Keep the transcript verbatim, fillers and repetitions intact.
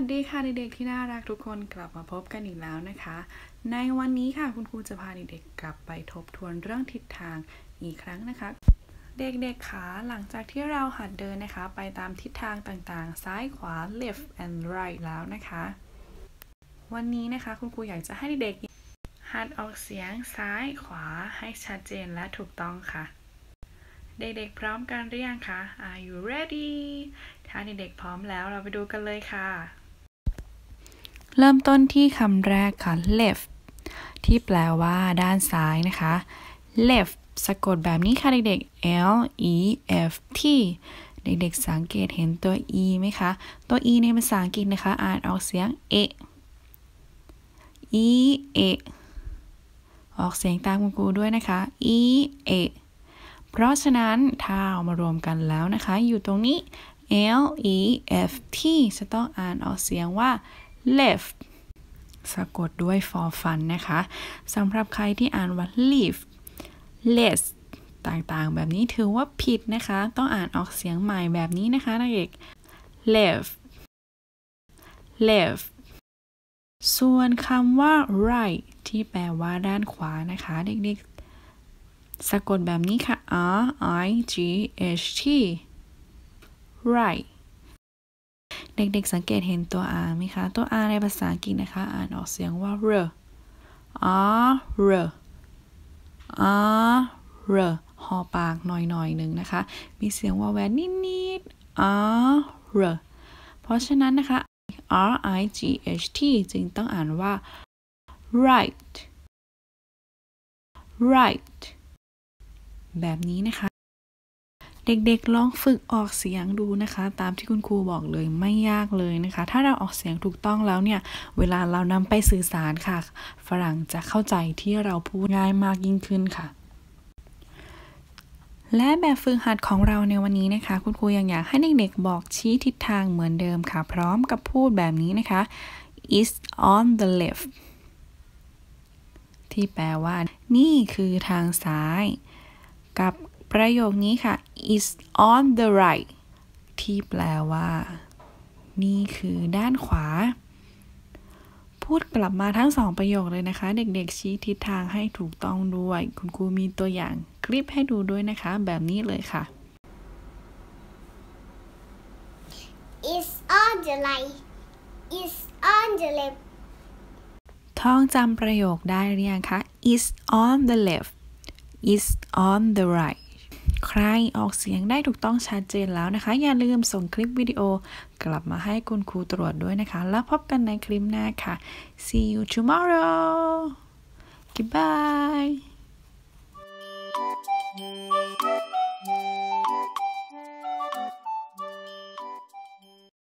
ดีค่ะเด็กๆที่น่ารักทุกคนกลับมาพบกันอีกแล้วนะคะในวันนี้ค่ะคุณครูจะพาเด็กๆกลับไปทบทวนเรื่องทิศทางอีกครั้งนะคะเด็กๆขาหลังจากที่เราหัดเดินนะคะไปตามทิศทางต่างๆซ้ายขวา left and right แล้วนะคะวันนี้นะคะคุณครูอยากจะให้เด็กๆหัดออกเสียงซ้ายขวาให้ชัดเจนและถูกต้องค่ะเด็กๆพร้อมกันหรือยังคะ Are you ready ถ้าเด็กๆพร้อมแล้วเราไปดูกันเลยค่ะเริ่มต้นที่คำแรกค่ะ left ที่แปลว่าด้านซ้ายนะคะ left สะกดแบบนี้ค่ะเด็กๆ L E F T เด็กๆสังเกตเห็นตัว E ไหมคะตัว E ในภาษาอังกฤษนะคะอ่านออกเสียง เอ E เอออกเสียงตามคุณครูด้วยนะคะ E เอเพราะฉะนั้นถ้าเอามารวมกันแล้วนะคะอยู่ตรงนี้ L E F T จะต้องอ่านออกเสียงว่า left สะกดด้วยฟอฟันนะคะสำหรับใครที่อ่านว่า leave less ต่างๆแบบนี้ถือว่าผิดนะคะต้องอ่านออกเสียงใหม่แบบนี้นะคะนักเด็ก left left ส่วนคำว่า right ที่แปลว่าด้านขวานะคะเด็กๆสะกดแบบนี้ค่ะ R I G H T right เด็กๆสังเกตเห็นตัว R ไหมคะตัว R ในภาษาอังกฤษนะคะอ่านออกเสียงว่า r r r r r หอปากหน่อยๆหนึ่งนะคะมีเสียงวอแวร์นิดๆ r r เพราะฉะนั้นนะคะ R I G H T จึงต้องอ่านว่า right right แบบนี้นะคะเด็กๆลองฝึกออกเสียงดูนะคะตามที่คุณครูบอกเลยไม่ยากเลยนะคะถ้าเราออกเสียงถูกต้องแล้วเนี่ยเวลาเรานำไปสื่อสารค่ะฝรั่งจะเข้าใจที่เราพูดง่ายมากยิ่งขึ้นค่ะและแบบฝึกหัดของเราในวันนี้นะคะคุณครูยังอยากให้เด็กๆบอกชี้ทิศทางเหมือนเดิมค่ะพร้อมกับพูดแบบนี้นะคะ is on the left ที่แปลว่านี่คือทางซ้ายกับประโยคนี้ค่ะ is on the right ที่แปลว่านี่คือด้านขวาพูดกลับมาทั้งสองประโยคเลยนะคะเด็กๆชี้ทิศทางให้ถูกต้องด้วยคุณครูมีตัวอย่างคลิปให้ดูด้วยนะคะแบบนี้เลยค่ะ is on the right is on the left ท่องจำประโยคได้หรือยังคะ is on the left is on the right ใครออกเสียงได้ถูกต้องชัดเจนแล้วนะคะอย่าลืมส่งคลิปวิดีโอกลับมาให้คุณครูตรวจด้วยนะคะแล้วพบกันในคลิปหน้าค่ะ see you tomorrow goodbye